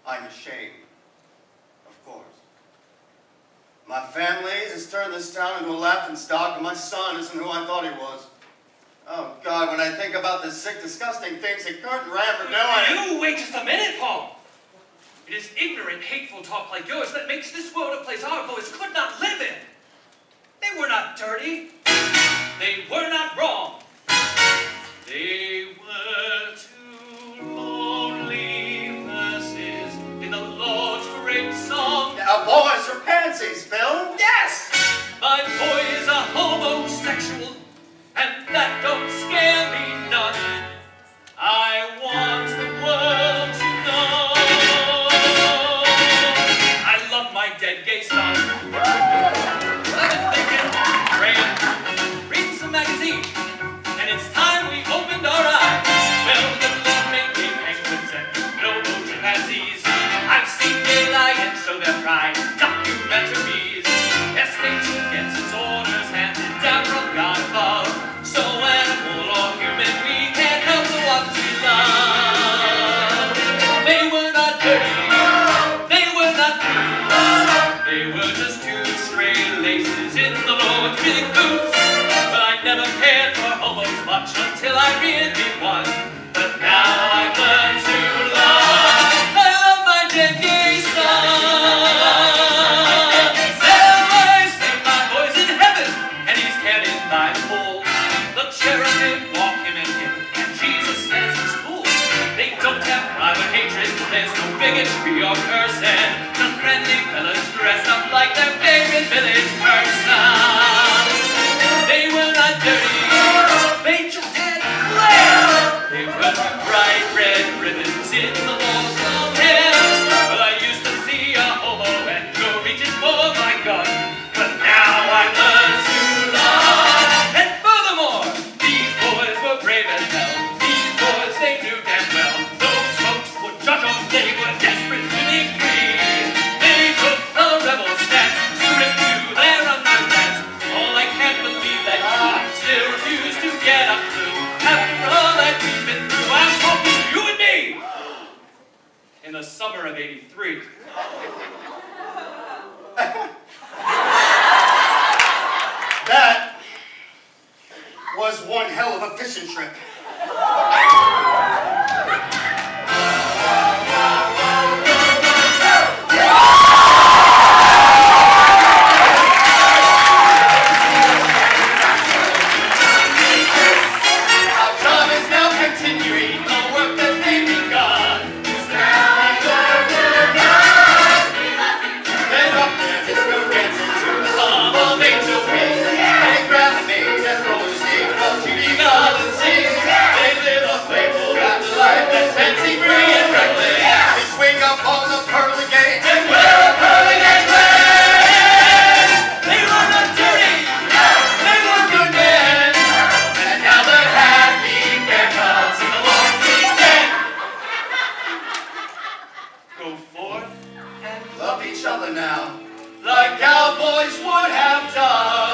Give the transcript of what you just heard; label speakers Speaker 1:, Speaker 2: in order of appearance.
Speaker 1: I'm ashamed, of course. My family has turned this town into a laughingstock, and my son isn't who I thought he was. Oh, God, when I think about the sick, disgusting things that Kurt and Ram are doing...
Speaker 2: You wait just a minute, Paul. It is ignorant, hateful talk like yours that makes this world a place our boys could not live in. They were not dirty. They were not wrong. They were two lonely verses in the Lord's great song.
Speaker 1: Now, boys are pansies, Bill.
Speaker 2: Yes! My boy is a homosexual, and that don't scare me none. I want the world to know I love my dead gay son. I've been thinking, praying, reading some magazines, and it's time we opened our eyes. Well, the Lord made me penguins and no chimpanzees. I've seen gay lions show their pride, documentaries. Yes, nature gets its orders handed down from God above. So animal or human, we can't help the ones we love. They were not dirty, they were not blue. They were just two stray laces in the Lord's big boots. But I never cared for homos much until I really won. But now I've learned to love. I love my dead gay son. My boy's in heaven, and he's carried by the pole. The cherubim walk him and Jesus stands in school. They don't have private hatred, there's no bigotry or cursing. Just friendly fellas dressed up like their favorite village person. They were not dirty, they just had flair. They were bright red ribbons in the Lord's long hair. Well, I used to see a homo and go reaching for my gun. But now I've learned to love. And furthermore, these boys were brave as hell. These boys, they knew damn well those folks would judge them. They were desperate to be free. They took a rebel stance to review their underpants. Oh, I can't believe that you still refuse to get up to. After all that we've been through, I'm talking you and me. In the summer of '83.
Speaker 1: That was one hell of a fishing trip. Our time is now continuing the work that they begun. Then up there, disco dancing to the song of Angel Wings. They grab me and roll steam, won't you be God and sing? They live a playful after life that's fancy, free and reckless. They swing up on the pearly gates and wear a pearly necklace. They were not dirty, they were good men, and now they're happy haircuts in the Lord's big tent.
Speaker 2: Go forth and
Speaker 1: Love each other now, like cowboys would have done.